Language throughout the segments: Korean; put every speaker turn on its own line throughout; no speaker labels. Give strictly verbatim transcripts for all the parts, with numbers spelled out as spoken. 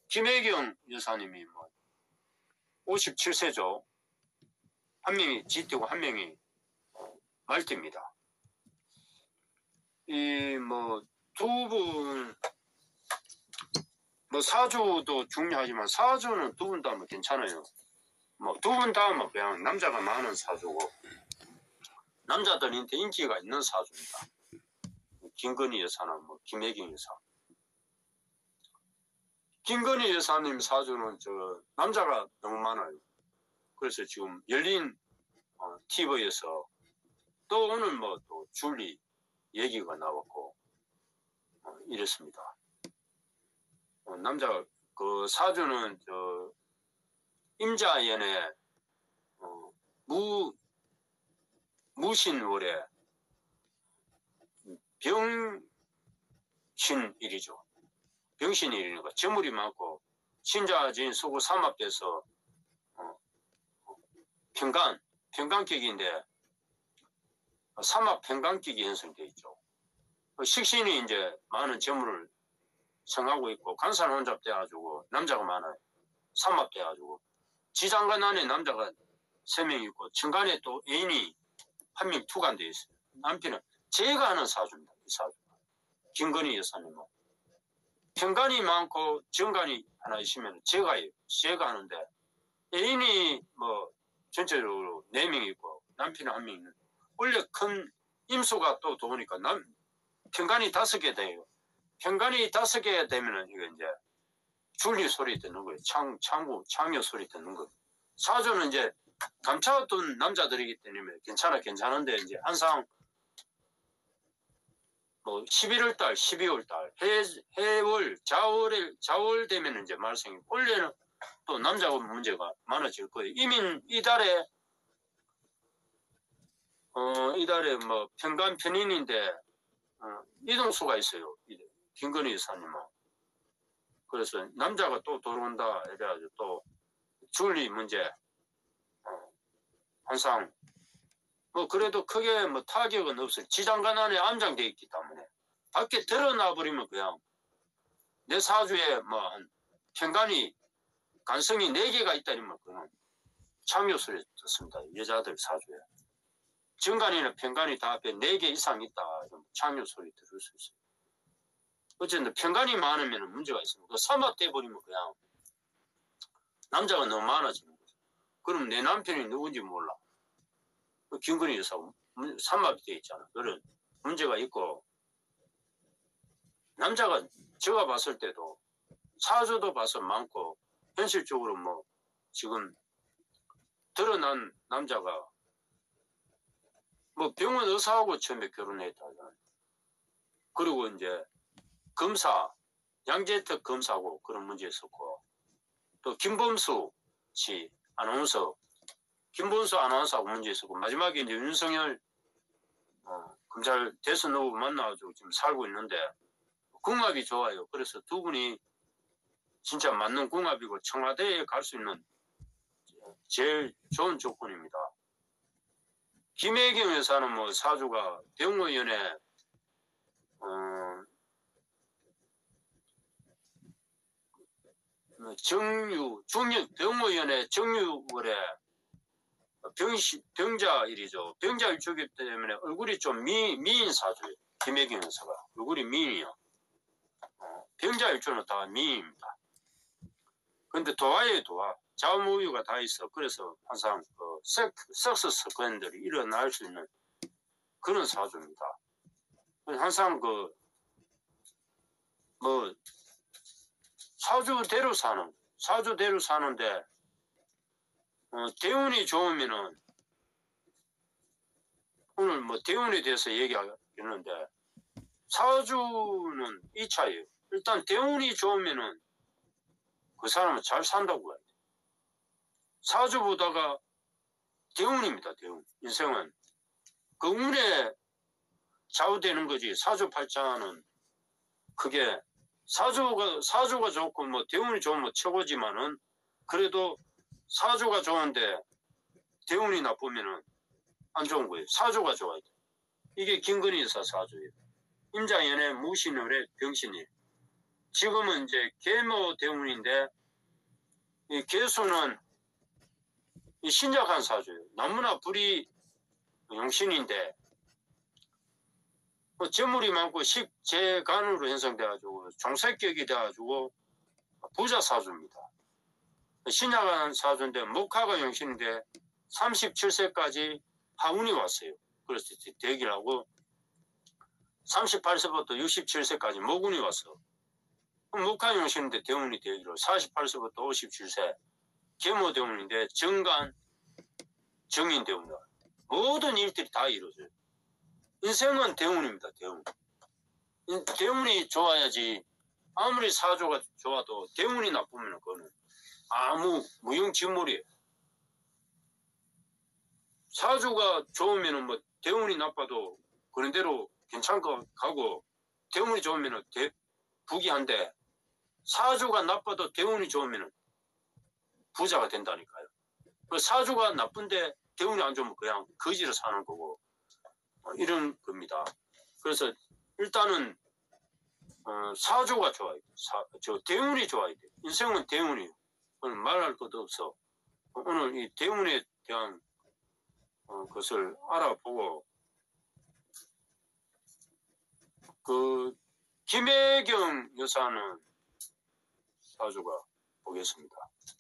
김혜경 여사님이 뭐 오십칠 세죠. 한 명이 쥐띠고 한 명이 말띠입니다. 이 뭐 두 분 뭐 사주도 중요하지만 사주는 두 분 다 뭐 괜찮아요. 뭐 두 분 다 뭐 그냥 남자가 많은 사주고 남자들한테 인기가 있는 사주입니다. 김건희 여사나 뭐 김혜경 여사. 김건희 여사님 사주는 저 남자가 너무 많아요. 그래서 지금 열린 어, 티비에서 또 오늘 뭐 또 줄리 얘기가 나왔고 어, 이랬습니다. 어, 남자 그 사주는 저 임자연에 어, 무 무신월에 병신일이죠. 병신일이니까 재물이 많고 신자진 수고 삼합돼서 어, 평간 평간격인데 삼합 평간격이 형성되어 있죠. 식신이 이제 많은 재물을 성하고 있고 간산 혼잡 돼가지고 남자가 많아요. 삼합 돼가지고 지장간 안에 남자가 세 명 있고 정간에 또 애인이 한 명 투간되어 있어요. 남편은 제가 하는 사주입니다. 이 사주. 김건희 여사님은 평간이 많고 정간이 하나 있으면 제가예요. 제가 하는데 애인이 뭐 전체적으로 네 명 있고 남편은 한 명 있는. 원래 큰 임수가 또 도우니까 남 평간이 다섯 개 돼요. 평간이 다섯 개 되면은 이거 이제 줄리 소리 듣는 거예요. 창 창구 창녀 소리 듣는 거. 사주는 이제 감춰둔 남자들이기 때문에 괜찮아 괜찮은데 이제 항상 뭐 십일월 달, 십이월 달, 해, 해월, 자월에 자월 되면 이제 말썽이 원래는 또 남자가 문제가 많아질 거예요. 이미 이달에 어 이달에 뭐 평간 편인인데 어, 이동수가 있어요. 김건희 여사님은. 그래서 남자가 또 들어온다 이래가지고 또 줄리 문제 어, 항상 뭐 그래도 크게 뭐 타격은 없어요. 지장간 안에 암장되어 있기 때문에 밖에 드러나 버리면 그냥 내 사주에 뭐 한 평간이 간성이 네 개가 있다니면 그냥 창요 소리 듣습니다. 여자들 사주에 정간이나 평간이 다 앞에 네 개 이상 있다 이러면 창요 소리 들을 수 있어요. 어쨌든 평간이 많으면 문제가 있습니다. 그 삼합돼 버리면 그냥 남자가 너무 많아지는 거죠. 그럼 내 남편이 누군지 몰라. 그 김건희 여사 삼합이 돼 있잖아. 그런 문제가 있고 남자가 제가 봤을 때도 사주도 봐서 많고 현실적으로 뭐 지금 드러난 남자가 뭐 병원 의사하고 처음에 결혼했다잖아요. 그리고 이제 검사 양재택 검사하고 그런 문제 있었고 또 김범수 씨 아나운서 김범수 아나운서하고 문제 있었고 마지막에 이제 윤석열 어, 검찰 대선 후보 만나가지고 지금 살고 있는데 궁합이 좋아요. 그래서 두 분이 진짜 맞는 궁합이고 청와대에 갈 수 있는 제일 좋은 조건입니다. 김혜경 여사는 뭐 사주가 병의연에 어, 정유 중력 병의연에 정유월에 병시, 병자일이죠. 병자일 주기 때문에 얼굴이 좀 미, 미인 사주예요. 김혜경 여사가 얼굴이 미인이요. 어, 병자일주는 다 미인입니다. 근데 도화에 도화 좌우무유가 다 있어. 그래서 항상 그 섹, 섹스 사건들이 일어날 수 있는 그런 사주입니다. 항상 그 뭐 사주대로 사는 사주대로 사는데 어, 대운이 좋으면은 오늘 뭐 대운에 대해서 얘기하겠는데 사주는 이 차예요. 일단 대운이 좋으면은 그 사람은 잘 산다고 해야 돼. 사주 보다가 대운입니다. 대운. 인생은 그 운에 좌우되는 거지. 사주팔자는 그게 사주가 사주가 좋고 뭐 대운이 좋으면 최고지만은 그래도 사주가 좋은데 대운이 나쁘면은 안 좋은 거예요. 사주가 좋아야 돼. 이게 김건희 여사 사주예요. 임자연의 무신월의 병신일. 지금은 이제 계모 대운인데 이 계수는 이 신약한 사주예요. 너무나 불이 용신인데 뭐 재물이 많고 식재간으로 형성돼가지고 종색격이 돼가지고 부자 사주입니다. 신약한 사주인데 목화가 용신인데 삼십칠 세까지 하운이 왔어요. 그래서 대기를 하고 삼십팔 세부터 육십칠 세까지 모군이 왔어. 목화 용신인데 대운이 대기로 사십팔 세부터 오십칠 세 계모 대운인데 정간 정인 대운이다. 모든 일들이 다 이루어져요. 인생은 대운입니다. 대운. 대운이 좋아야지. 아무리 사주가 좋아도 대운이 나쁘면 그거는 아무 무용지물이에요. 사주가 좋으면 뭐 대운이 나빠도 그런 대로 괜찮고 가고 대운이 좋으면 대, 부귀한데 사주가 나빠도 대운이 좋으면 부자가 된다니까요. 사주가 나쁜데 대운이 안 좋으면 그냥 거지로 사는 거고 이런 겁니다. 그래서 일단은 어, 사주가 좋아야 돼. 사, 저 대운이 좋아야 돼. 인생은 대운이에요. 오늘 말할 것도 없어. 오늘 이 대운에 대한 어, 것을 알아보고 그 김혜경 여사는 사주가 보겠습니다.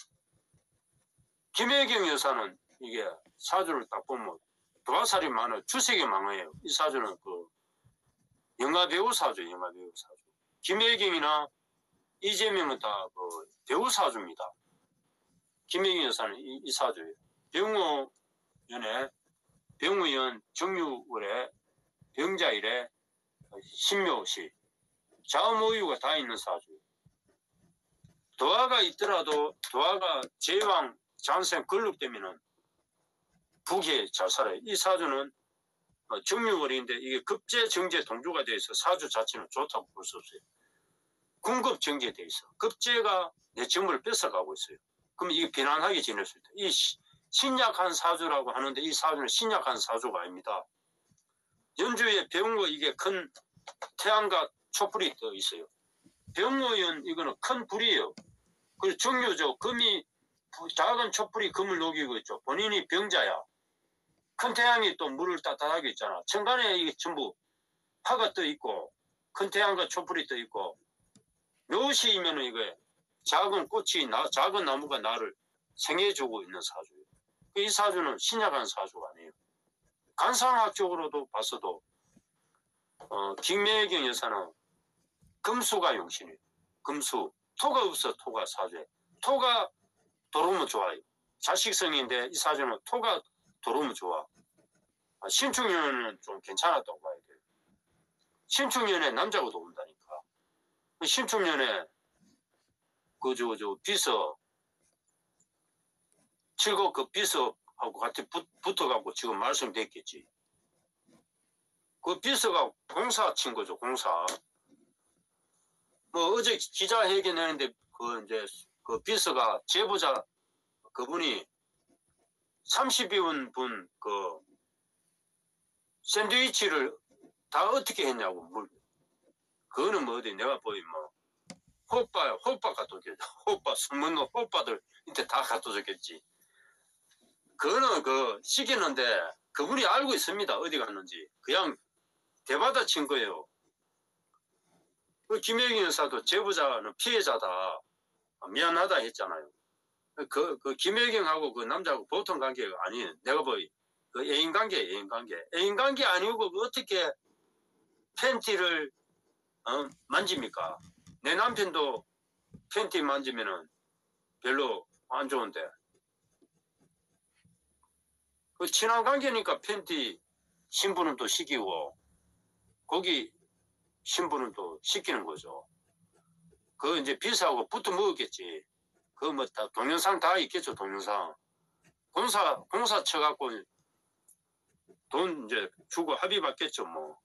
김혜경 여사는 이게 사주를 딱 보면 도화살이 많아요. 주색이 많아요. 이 사주는 그 영화배우 사주, 영화배우 사주. 김혜경이나 이재명은 다 그 배우 사주입니다. 김혜경 여사는 이, 이 사주예요. 병호연에 병호연 정유월에 병자일에 신묘시 자음오유가 다 있는 사주예요. 도화가 있더라도 도화가 제왕 장생 근록되면은 부귀에 잘 살아요. 이 사주는 정유월인데 이게 급제 정제 동조가 되어 있어 사주 자체는 좋다고 볼 수 없어요. 궁급 정제되어 있어. 급제가 내 정물을 뺏어가고 있어요. 그럼 이게 편안하게 지낼 수 있다. 이 신약한 사주라고 하는데 이 사주는 신약한 사주가 아닙니다. 연주에 병호 이게 큰 태양과 촛불이 떠 있어요. 병호연 이거는 큰 불이에요. 그리고 정유죠. 금이 작은 촛불이 금을 녹이고 있죠. 본인이 병자야. 큰 태양이 또 물을 따뜻하게 있잖아. 천간에 이게 전부 화가 떠 있고 큰 태양과 촛불이 떠 있고 묘시이면은 이거 작은 꽃이 나, 작은 나무가 나를 생해주고 있는 사주예요. 이 사주는 신약한 사주가 아니에요. 간상학적으로도 봤어도 어, 김혜경 여사는 금수가 용신이에요. 금수. 토가 없어. 토가 사주에. 토가 들어오면 좋아요. 자식성인데 이 사주는 토가 들어오면 좋아. 신축년은 좀 괜찮았다고 봐야 돼요. 신축년에 남자가 들어온다니까. 신축년에 그저 저 비서 칠곡 그 비서하고 같이 붙, 붙어갖고 지금 말씀됐겠지. 그 비서가 공사 친 거죠. 공사. 뭐 어제 기자회견 했는데 그 이제 그 비서가 제보자 그분이 삼십여 분 그 샌드위치를 다 어떻게 했냐고 물. 그거는 뭐 어디 내가 보이 뭐 호빠 호빠 갖다 줬겠지. 호빠 숨은 호빠들 이때 다 갖다 줬겠지. 그거는 그 시키는데 그분이 알고 있습니다. 어디 갔는지. 그냥 대받아 친 거예요. 그 김혜경 여사도 제보자는 피해자다. 미안하다 했잖아요. 그, 그 김혜경하고 그 남자하고 보통 관계가 아니에요. 내가 보이 그 애인 관계, 애인 관계. 애인 관계 아니고 그 어떻게 팬티를 어, 만집니까? 내 남편도 팬티 만지면은 별로 안 좋은데. 그 친한 관계니까 팬티 신부는 또 시키고 거기 신부는 또 시키는 거죠. 그 이제 비서하고 붙어 먹었겠지. 그 뭐 다 동영상 다 있겠죠. 동영상. 공사 공사 쳐갖고 돈 이제 주고 합의 받겠죠. 뭐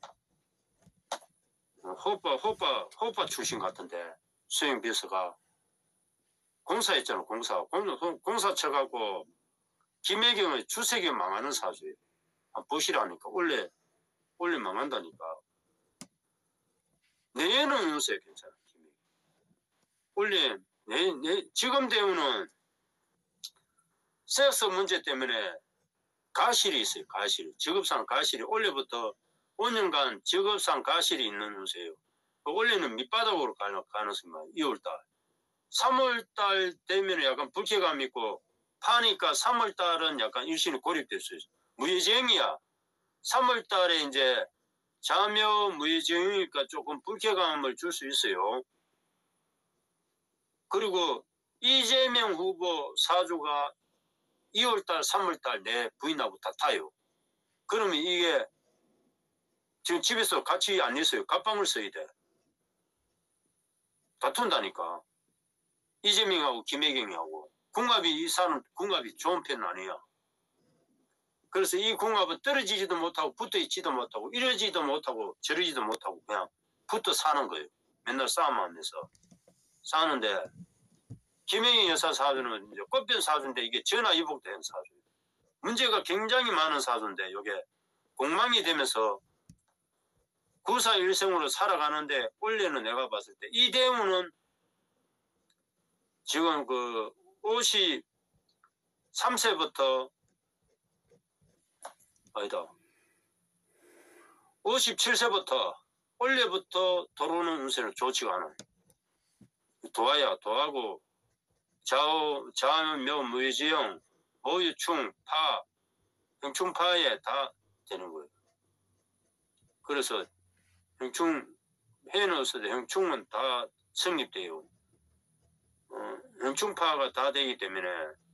호빠 호빠 호빠 출신 같은데 수행 비서가 공사했잖아. 공사 공, 공사 쳐갖고 김혜경의 주색이 망하는 사주예요. 아, 보시라니까 원래 원래 망한다니까. 내에는 요새 괜찮아. 김혜경. 원래 내, 내, 지금 대우는 섹스 문제 때문에 가실이 있어요. 가실. 직업상 가실이 원래부터 오 년간 직업상 가실이 있는 운세예요. 원래는 밑바닥으로 가는 가능성이 많아요. 이월달. 삼월달 되면 약간 불쾌감 있고 파니까 삼월달은 약간 일신이 고립됐어요. 무예정이야. 삼월달에 이제 자묘 무예정이니까 조금 불쾌감을 줄 수 있어요. 그리고 이재명 후보 사주가 이월달, 삼월달 내 부인하고 다타요. 그러면 이게 지금 집에서 같이 안 있어요. 갑방을 써야 돼. 다툰다니까. 이재명하고 김혜경이하고. 궁합이, 이 사람 궁합이 좋은 편은 아니야. 그래서 이 궁합은 떨어지지도 못하고 붙어 있지도 못하고 이러지도 못하고 저러지도 못하고 그냥 붙어 사는 거예요. 맨날 싸움하면서 사는데 김혜경 여사 사주는 이제 꽃변 사주인데 이게 전화위복된 사주예요. 문제가 굉장히 많은 사주인데 이게 공망이 되면서 구사일생으로 살아가는데 원래는 내가 봤을 때 이 대운은 지금 그 오십삼 세부터 아니다 오십칠 세부터 원래부터 들어오는 운세는 좋지가 않아요. 도화야 도하고 좌우 좌묘 무의지형 모유충 파 형충파에 다 되는 거예요. 그래서 형충 해놓았을 때 형충은 다 성립돼요. 어, 형충파가 다 되기 때문에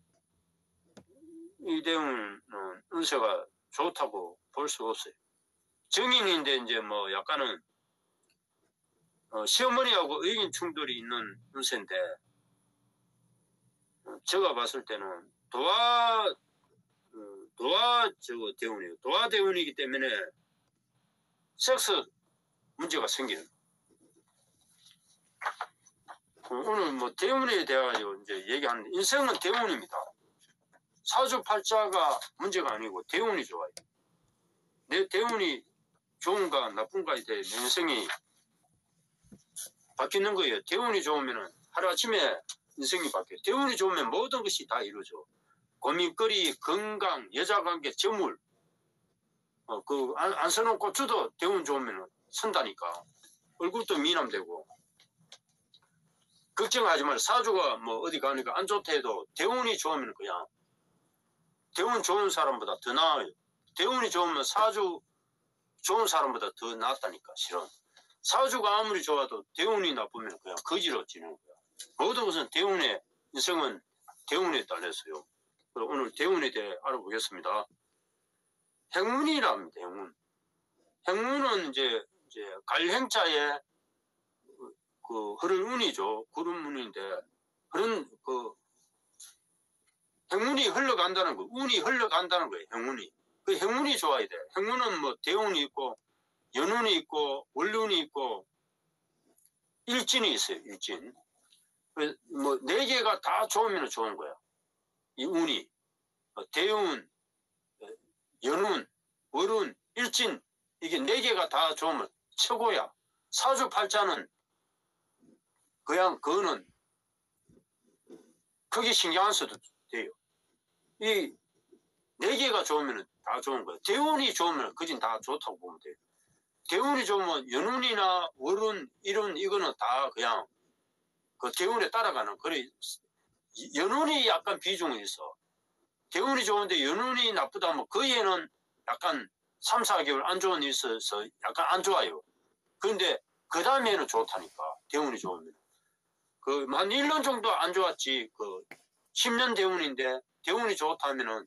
이 대운은 운세가 좋다고 볼 수 없어요. 정인인데 이제 뭐 약간은 어, 시어머니하고 의견 충돌이 있는 운세인데 어, 제가 봤을 때는 도화 어, 도화 저거 대운이에요. 도화 대운이기 때문에 섹스 문제가 생겨요. 어, 오늘 뭐 대운에 대해 이제 얘기하는데 인생은 대운입니다. 사주팔자가 문제가 아니고 대운이 좋아요. 내 대운이 좋은가 나쁜가에 대해 인생이 바뀌는 거예요. 대운이 좋으면 하루아침에 인생이 바뀌어요. 대운이 좋으면 모든 것이 다 이루어져. 고민거리, 건강, 여자관계, 재물 어, 그 안, 안 서는 고추도 대운 좋으면 선다니까. 얼굴도 미남되고 걱정하지 말고 사주가 뭐 어디 가니까 안 좋다 해도 대운이 좋으면 그냥 대운 좋은 사람보다 더 나아요. 대운이 좋으면 사주 좋은 사람보다 더 낫다니까 실은. 사주가 아무리 좋아도 대운이 나쁘면 그냥 거지로 지는 거야. 모든 것은 대운의 인생은 대운에 달렸어요. 오늘 대운에 대해 알아보겠습니다. 행운이랍니다. 행운. 행운은 이제 이제 갈행자에 그 흐를 운이죠. 구름 운인데 그런 그 행운이 흘러간다는 거, 운이 흘러간다는 거예요. 행운이. 그 행운이 좋아야 돼. 행운은 뭐 대운이 있고 연운이 있고 월운이 있고 일진이 있어요. 일진. 뭐 네 개가 다 좋으면 좋은 거야. 이 운이 대운, 연운, 월운, 일진 이게 네 개가 다 좋으면 최고야. 사주팔자는 그냥 그거는 크게 신경 안 써도 돼요. 이 네 개가 좋으면 다 좋은 거예요. 대운이 좋으면 그진 다 좋다고 보면 돼요. 대운이 좋으면 연운이나 월운, 일운 이거는 다 그냥 그 대운에 따라가는 그래. 연운이 약간 비중이 있어. 대운이 좋은데 연운이 나쁘다 하면 그 애는 약간 삼, 사 개월 안 좋은 일이 있어서 약간 안 좋아요. 그런데 그 다음에는 좋다니까. 대운이 좋으면. 그 한 일 년 정도 안 좋았지. 그 십 년 대운인데 대운이 좋다면은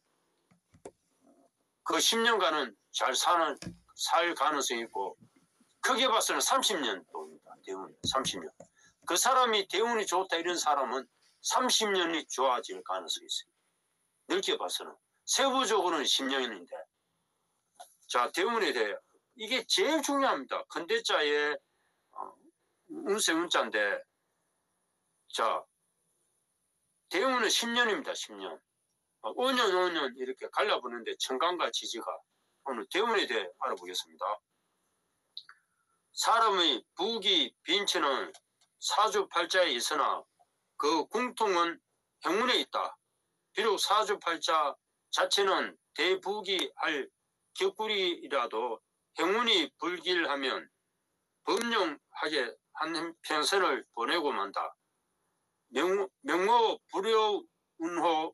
그 십 년간은 잘 사는 살 가능성이 있고 크게 봐서는 삼십 년도입니다. 대운 삼십 년. 그 사람이 대운이 좋다 이런 사람은 삼십 년이 좋아질 가능성이 있어요. 넓게 봐서는. 세부적으로는 십 년인데. 자, 대운에 대해 이게 제일 중요합니다. 근대자의 어, 운세 운자인데 자, 대운은 십 년입니다. 십 년. 오 년, 오 년 이렇게 갈라보는데 천간과 지지가 오늘 대운에 대해 알아보겠습니다. 사람의 부기, 빈체는 사주팔자에 있으나 그 궁통은 행운에 있다. 비록 사주팔자 자체는 대부기할 격굴이라도 행운이 불길하면 범용하게 한 평생을 보내고 만다. 명, 명호 불효 운호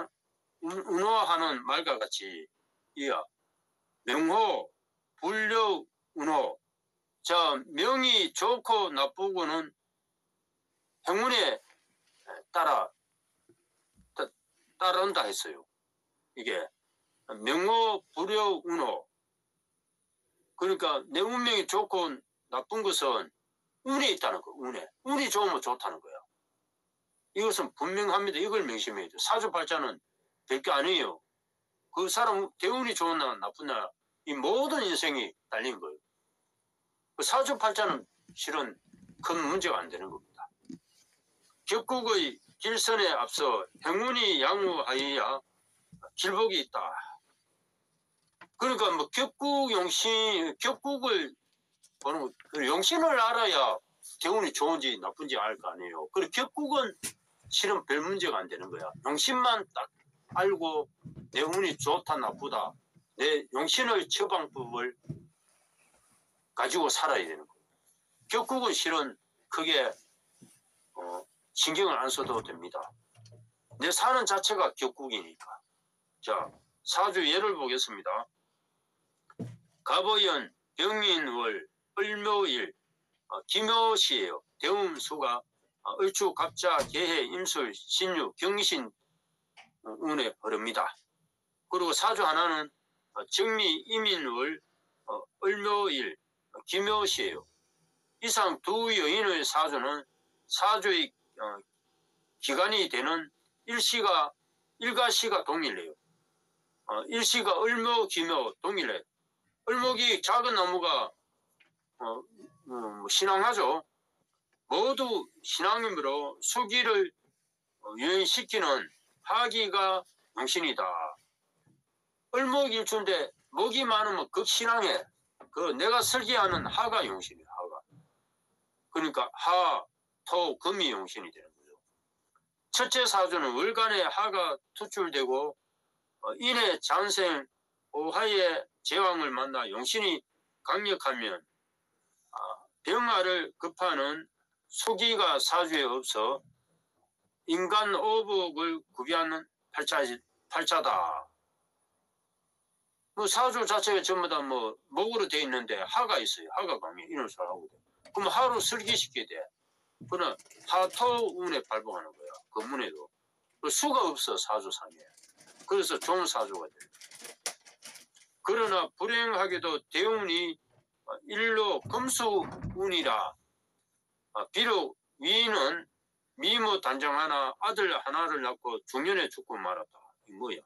운호하는 말과 같이 이어 명호 불효 운호. 자, 명이 좋고 나쁘고는 행운에 따라 따, 따른다 했어요. 이게 명호 불효 운호. 그러니까 내 운명이 좋고 나쁜 것은 운에 있다는 거. 운에. 운이 좋으면 좋다는 거야. 이것은 분명합니다. 이걸 명심해야 돼요. 사주팔자는 별게 아니에요. 그 사람 대운이 좋은 날 나쁜 날 이 모든 인생이 달린 거예요. 그 사주팔자는 실은 큰 문제가 안 되는 겁니다. 격국의 길선에 앞서 행운이 양호하여야 길복이 있다. 그러니까 뭐 격국 용신, 격국을 보는 거, 용신을 알아야 대운이 좋은지 나쁜지 알 거 아니에요. 그리고 격국은 실은 별 문제가 안 되는 거야. 용신만 딱 알고 내 운이 좋다 나쁘다. 내 용신의 처방법을 가지고 살아야 되는 거예요. 격국은 실은 크게 어, 신경을 안 써도 됩니다. 내 사는 자체가 격국이니까. 자, 사주 예를 보겠습니다. 갑오연, 병인월, 을묘일, 어, 기묘시예요. 대음수가 어, 을주, 갑자, 개해, 임술, 신유, 경신 운에 흐릅니다. 그리고 사주 하나는 어, 정미, 이민월, 어, 을묘일, 어, 기묘시예요. 이상 두 여인의 사주는 사주의 어, 기간이 되는 일시가 일가시가 동일해요. 어, 일시가 을묘, 기묘 동일해. 을목이 작은 나무가 어, 음, 신앙하죠. 모두 신앙이므로 수기를 어, 유인시키는 하기가 용신이다. 을목일주인데 목이 많으면 극신앙해. 그 내가 설계하는 하가 용신이야. 하가. 그러니까 하, 토, 금이 용신이 되는 거죠. 첫째 사주는 월간에 하가 투출되고 어, 인해 장생 오하의 제왕을 만나 용신이 강력하면 아, 병화를 급하는 수기가 사주에 없어 인간 오복을 구비하는 팔자, 팔자다. 뭐 사주 자체가 전부 다 뭐 목으로 돼 있는데 하가 있어요. 하가 강해. 이런 소리 하고 돼. 그럼 하루 설계시켜야 돼. 그러나 하토운에 발봉하는 거야. 그 문에도. 수가 없어 사주상에. 그래서 좋은 사주가 돼. 그러나 불행하게도 대운이 일로 금수운이라 비록 위인은 미모 단정 하나 아들 하나를 낳고 중년에 죽고 말았다. 이 뭐야?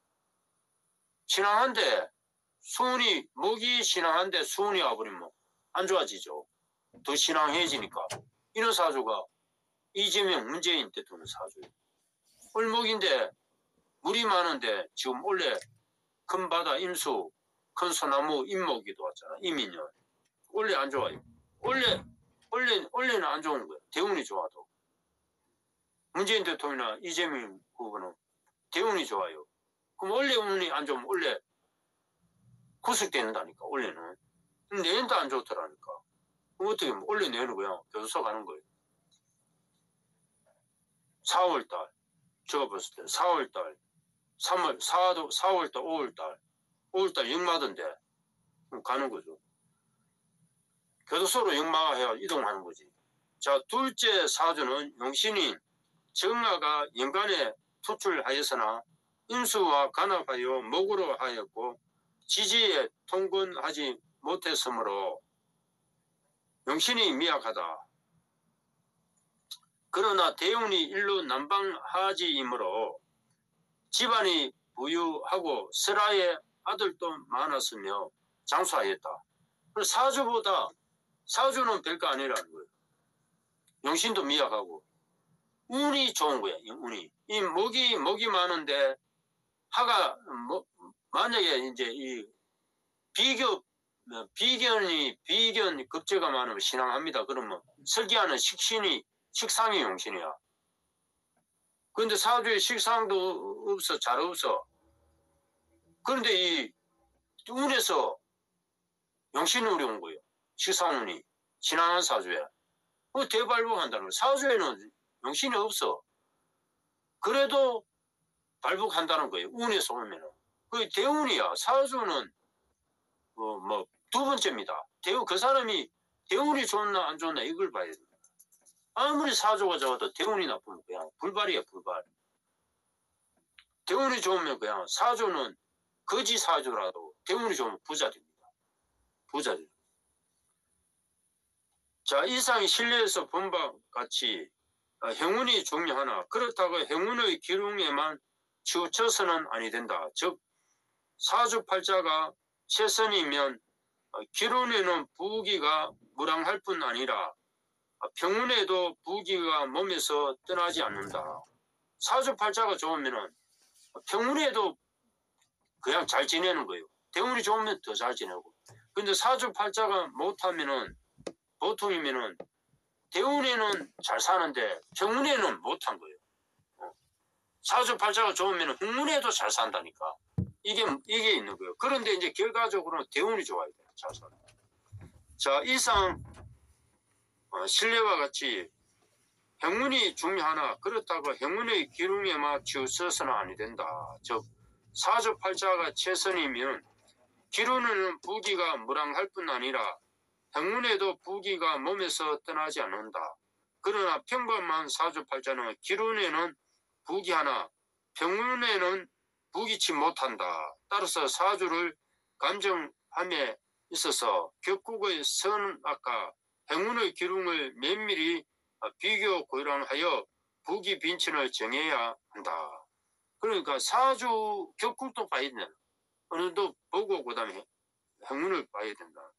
신앙한데 수운이 목이 신앙한데 수운이 와버리면 안 좋아지죠. 더 신앙해지니까. 이런 사주가 이재명 문재인 대통령 사주예요. 을목인데 물이 많은데 지금 원래 큰 바다 임수 큰 소나무 임목이도 왔잖아. 이민년 원래 안 좋아요. 원래 원래 원래는 안 좋은 거예요. 대운이 좋아도. 문재인 대통령이나 이재명 후보는 대운이 좋아요. 그럼 원래 운이 안 좋으면 원래 구속된다니까. 원래는. 내년도 안 좋더라니까. 그럼 어떻게 하면 원래 내는 거야. 교도소 가는 거예요. 사월달 제가 봤을 때 사월달 삼월 사도 사월달 오월달 오월달 역마던데 가는 거죠. 교도소로 역마해야 이동하는 거지. 자, 둘째 사주는 용신인 정화가 연간에 투출하였으나 임수와 간합하여 목으로 하였고 지지에 통근하지 못했으므로 용신이 미약하다. 그러나 대운이 일로 난방하지이므로 집안이 부유하고 설아의 아들도 많았으며 장수하였다. 사주보다 사주는 별거 아니라는 거예요. 용신도 미약하고 운이 좋은 거야. 운이 이 목이 목이 많은데 하가 뭐 만약에 이제 이 비교 뭐 비견이 비견 급제가 많으면 신앙합니다. 그러면 설계하는 식신이 식상이 용신이야. 그런데 사주에 식상도 없어, 잘 없어. 그런데 이 운에서 용신이 어려운 거예요. 식상운이 신앙한 사주에. 그 대발복한다는 거예요. 사주에는 용신이 없어. 그래도 발복한다는 거예요. 운에서 오면은. 그 대운이야. 사주는 어, 뭐 두 번째입니다. 대운 그 사람이 대운이 좋나 안 좋나 이걸 봐야 됩니다. 아무리 사주가 좋아도 대운이 나쁘면 그냥 불발이야 불발. 대운이 좋으면 그냥 사주는 거지 사주라도 대운이 좋으면 부자 됩니다. 부자 됩니다. 자, 이상이 실내에서 본 바 같이 행운이 중요하나 그렇다고 행운의 기둥에만 치우쳐서는 아니 된다. 즉 사주팔자가 최선이면 기운에는 부기가 무량할 뿐 아니라 병운에도 부기가 몸에서 떠나지 않는다. 사주팔자가 좋으면 병운에도 그냥 잘 지내는 거예요. 대운이 좋으면 더 잘 지내고. 근데 사주팔자가 못하면은 보통이면은 대운에는 잘 사는데 병운에는 못한 거예요. 사주팔자가 좋으면 흥운에도 잘 산다니까. 이게 이게 있는 거예요. 그런데 이제 결과적으로는 대운이 좋아야 돼요. 잘 살아. 자, 이상 어, 신뢰와 같이 행운이 중요하나 그렇다고 행운의 기둥에만 치우쳐서는 아니 된다. 즉 사주팔자가 최선이면 기운에는 부기가 무량할 뿐 아니라 행운에도 부기가 몸에서 떠나지 않는다. 그러나 평범한 사주팔자는 기운에는 부기 하나, 병운에는 부기치 못한다. 따라서 사주를 감정함에 있어서 격국의 선악과 행운의 기둥을 면밀히 비교 고려하여 부기 빈천을 정해야 한다. 그러니까 사주 격국도 봐야 된다. 어느 정도 보고 그 다음에 행운을 봐야 된다.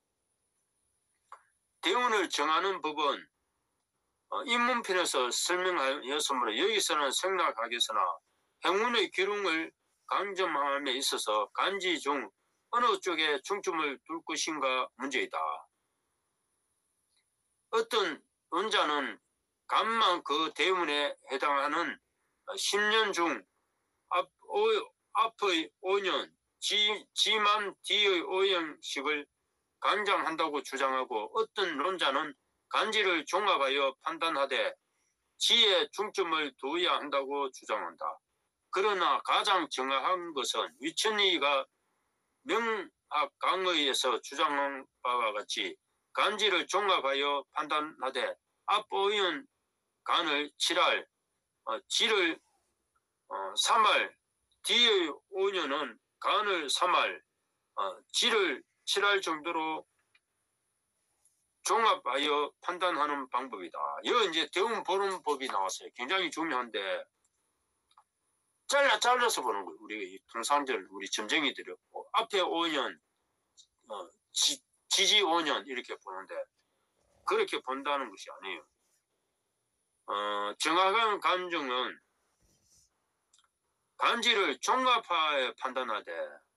대운을 정하는 법은 입문편에서 설명하였으므로 여기서는 생략하겠으나 행운의 기둥을 강점함에 있어서 간지 중 어느 쪽에 중점을 둘 것인가 문제이다. 어떤 운자는 간만 그 대운에 해당하는 십 년 중 앞, 오, 앞의 오 년, 지, 지만 뒤의 오 년씩을 간장한다고 주장하고 어떤 논자는 간지를 종합하여 판단하되 지에 중점을 두어야 한다고 주장한다. 그러나 가장 정확한 것은 위천리가 명학강의에서 주장한 바와 같이 간지를 종합하여 판단하되 앞 오 년 간을 칠 할, 어, 지를 어, 삼 할, 뒤의 오 년은 간을 삼 할, 어, 지를 칠 할 정도로 종합하여 판단하는 방법이다. 여기 이제 대운 보는 법이 나왔어요. 굉장히 중요한데 잘라 잘라서 보는 거예요. 우리 통상들 우리 점쟁이들이 앞에 오 년, 어, 지, 지지 오 년 이렇게 보는데 그렇게 본다는 것이 아니에요. 어, 정확한 감정은 간지를 종합하여 판단하되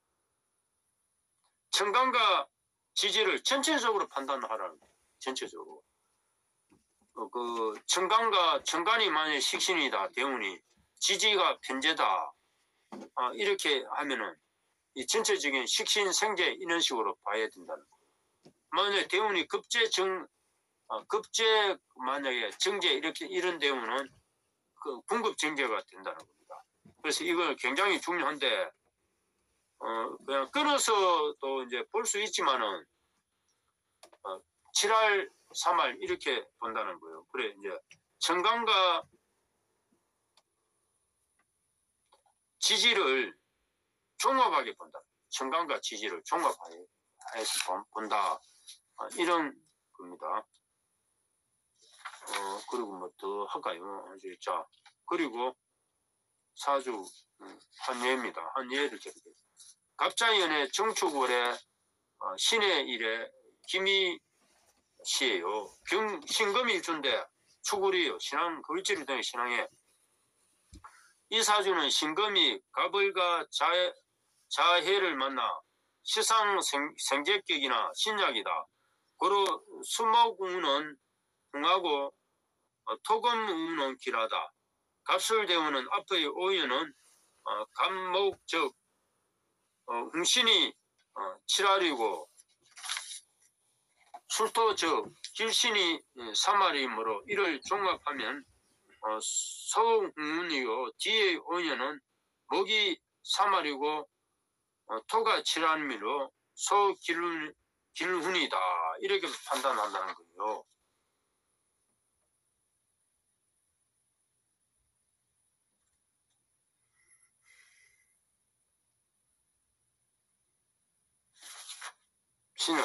청간과 지지를 전체적으로 판단하라는 거예요. 전체적으로. 어, 그 청간과 청간이 만약 식신이다. 대운이 지지가 편제다. 아, 이렇게 하면은 이 전체적인 식신 생재 이런 식으로 봐야 된다는 거예요. 만약에 대운이 급제 정 어, 급제 만약에 정제 이렇게 이런 대운은 그 궁급 정제가 된다는 겁니다. 그래서 이걸 굉장히 중요한데 어, 그냥 끊어서 또 이제 볼 수 있지만은 어, 칠 할, 삼 할 이렇게 본다는 거예요. 그래 이제 청간과 지지를 종합하게 본다. 청간과 지지를 종합해서 본다. 어, 이런 겁니다. 어, 그리고 뭐 더 할까요? 자, 그리고 사주 한 예입니다. 한 예를 드리겠습니다. 갑자연의 정축월의 어, 신의 일에 김이 시예요. 병, 신금이 일주인데 축월이에요. 신앙, 글지를 통해 신앙에. 이 사주는 신금이 갑을과 자해, 자해를 만나 시상 생, 생제격이나 신약이다. 고로 수목우는 흥하고 어, 토금우는 길하다. 갑술대우는 앞의 오유는 어, 갑목 즉 어, 흥신이 어, 칠할이고 술토 즉 길신이 삼할이므로 이를 종합하면 어, 서흥운이요 뒤의 오유는 목이 삼할이고 어, 토가 칠할미로 소길훈 길훈이다 이렇게 판단한다는 거예요. 신은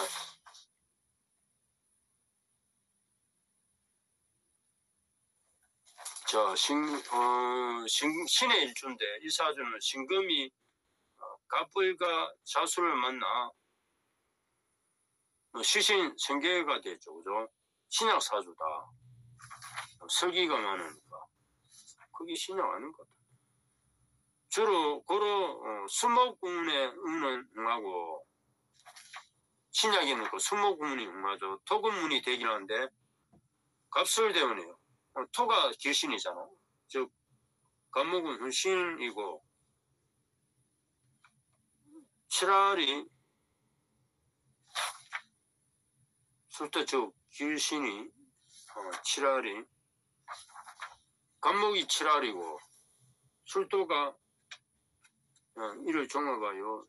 저 신, 어, 신, 신의 일주인데 이 사주는 신금이 어, 갑을과 자수를 만나 어, 시신 생계가 되죠. 그죠? 신약 사주다. 설기가 많으니까. 그게 신약 아닌 것 같아. 주로 고로 어, 수목운의 운은 응하고 신약에는 그 수목운이 응하죠. 토금운이 되긴 하는데 갑술대운이에요. 어, 토가 길신이잖아. 즉 갑목은 hun신이고 칠할이 술도 즉 길신이 어, 칠할이 갑목이 칠할이고 술도가 어, 이를 종합하여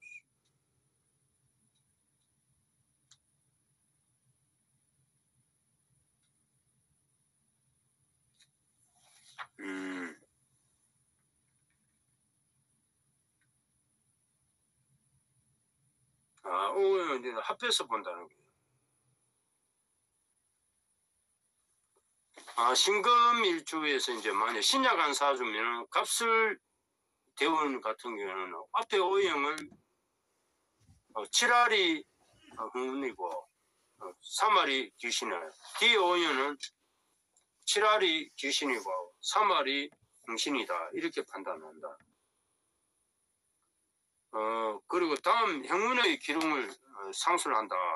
음, 아, 오, 이제 합해서 본다는 거예요. 아, 신금일주에서 이제 만약 신약한 사주면 갑술 대원 같은 경우는 앞에 오형은 어, 칠할이 어, 흥운이고 어, 삼할이 귀신이에요. 뒤에 오형은 칠할이 귀신이고 삼할이 흥신이다 이렇게 판단한다. 어, 그리고 다음 행운의 기름을 어, 상술한다.